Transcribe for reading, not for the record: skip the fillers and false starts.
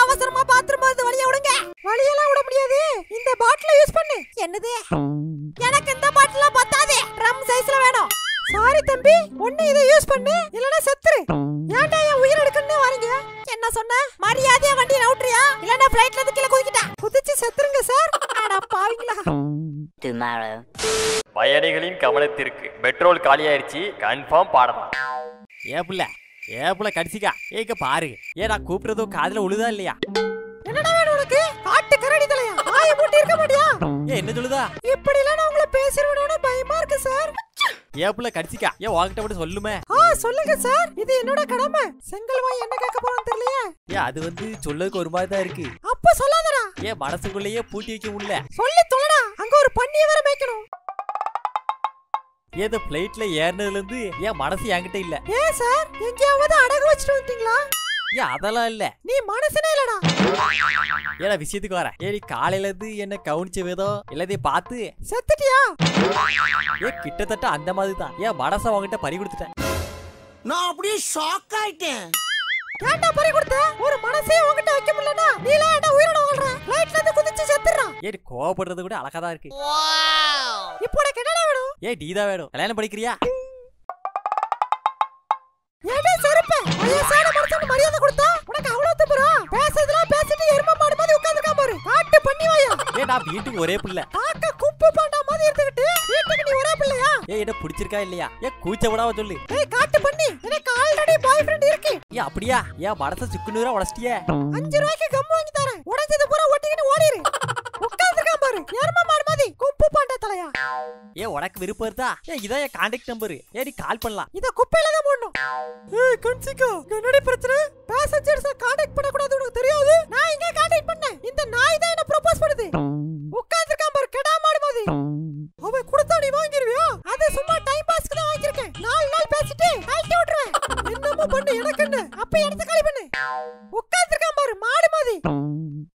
அவசரமா பாத்ரூம் வந்து வழிய விடுங்க. வழியெல்லாம் விட முடியாது. இந்த பாட்டில யூஸ் பண்ணு. என்னது? எனக்கு இந்த பாட்டில பத்தாது. ட்ரம் சைஸ்ல வேணும். சாரி தம்பி, ஒண்ணு இத யூஸ் பண்ணு இல்லனா செத்துரு. ஏன்டா என் உயிர் எடுக்கணும்னே வரீங்க? என்ன சொன்ன? மரியாதையா வண்டி நவுட்றியா இல்லனா ஃளைட்ல இருந்து கீழ குதிக்கிட்டா? குதிச்சு செத்துருங்க சார். அட பாவிங்களா. Tomorrow. பயணிகளின் கவனத்திற்கு பெட்ரோல் காலியாயிருச்சு, கன்ஃபார்ம் பாடலாம். ஏப்புல கடிச்சிக்கா. ஏங்க பாரு, நான் கூப்பிடுறதோ காதுல உழுதா இல்லையா? என்னடா வேணும் உனக்கு? காட்டு கரடி தலையா? ஆய மூட்டி இருக்க மாட்டியா? என்ன சொல்லுதா? இப்படி எல்லாம் நான் உங்களை பேசிடுவேனோன்னு பயமா இருக்கு சார். ஏப்புல கடிச்சிக்கா. உன்கிட்ட மட்டும் சொல்லுமே. சொல்லுங்க சார், இது என்னோட கடமை. செங்கல்வாய் என்ன கேட்க போறான்னு தெரியலையே. அது சொல்லதுக்கு ஒரு மாதிரி தான் இருக்கு. அப்ப சொல்லாதடா. மனசுக்குள்ளேயே பூட்டி வைக்க முடியல. சொல்லி தொலைடா. அங்க ஒரு பன்னிய வேற மேய்க்கணும். ஏதோ பிளைட்ல ஏறினதுல இருந்து மனசு என்கிட்ட இல்ல. ஏன் சார், எங்கயாவது அடகு வச்சிட்டு வந்துட்டீங்களா? அதெல்லாம் இல்ல. நீ மனசனே இல்லடா. விஷயத்துக்கு வர. நீ காலையில இருந்து என்ன கவனிச்ச விதம் எல்லாத்தையும் பார்த்து செத்துட்டியா? கிட்டத்தட்ட அந்த மாதிரி தான். மனச உங்ககிட்ட பறி கொடுத்துட்டேன். நான் அப்படியே ஷாக் ஆயிட்டேன். ஏன்டா பறி கொடுத்த? ஒரு மனசே உன்கிட்ட வைக்க முடியலனா நீல என்ன உயிரோட வாழ்ற? ஃளைட்ல இருந்து குதிச்சு செத்துறான். கோவப்படுறது கூட அழகா தான் இருக்கு. இப்போ உனக்கு என்னடா வேணும்? நீதான் வேணும். கல்யாணம் படிக்கிறியா? ஏடா சரப்ப, வயசான மனுஷன் மரியாதை கொடுத்தா உனக்கு அவ்வளவு தப்புறா? பேசுறதெல்லாம் பேசிட்டு எருமை மாடு மாதிரி உட்கார்ந்திருக்க பாரு. காட்டு பண்ணி வாயா. நான் வீட்டுக்கு ஒரே பிள்ளை. காக்க குப்பு பாண்டா மாதிரி இருந்துகிட்டு வீட்டுக்கு நீ ஒரே பிள்ளையா? என்ன பிடிச்சிருக்கா இல்லையா? கூச்ச விடாம சொல்லு. காட்டு பண்ணி, எனக்கு ஆல்ரெடி பாய் ஃப்ரெண்ட் இருக்கு. அப்படியா? மனச சுக்குநூறா உடைச்சிட்டியே. 5 ரூபாய்க்கு கம் வாங்கி தரேன். உடைச்சது பூரா ஒட்டிக்கிட்டு ஓடிரு. உட்கார்ந்திருக்க பாரு. எருமை மாடு மாதிரி குப்பு பாண்டா தலையா. உனக்கு விருப்பம் இருந்தா இதான் என் கான்டாக்ட் நம்பர். நீ கால் பண்ணலாம். இத குப்பையில தான் போடணும். கன்சிகா, என்னடி பிரச்சனை? பாசஞ்சர்ஸ் கான்டாக்ட் பண்ண கூடாது உனக்கு தெரியாது? நான் இங்க கான்டாக்ட் பண்ணேன். இந்த நாய் தான் என்ன ப்ரோபோஸ் பண்ணுது. உட்கார்ந்திருக்கான் பாரு, கடா மாடு மாதிரி. அவ கொடுத்தா நீ வாங்கிருவியா? அது சும்மா டைம் பாஸ்க்கு தான் வாங்கிருக்கேன். 4 நாள் பேசிட்டு கழட்டி விட்டுறேன். என்னமோ பண்ணு, எனக்கு என்ன? அப்ப எடுத்து காலி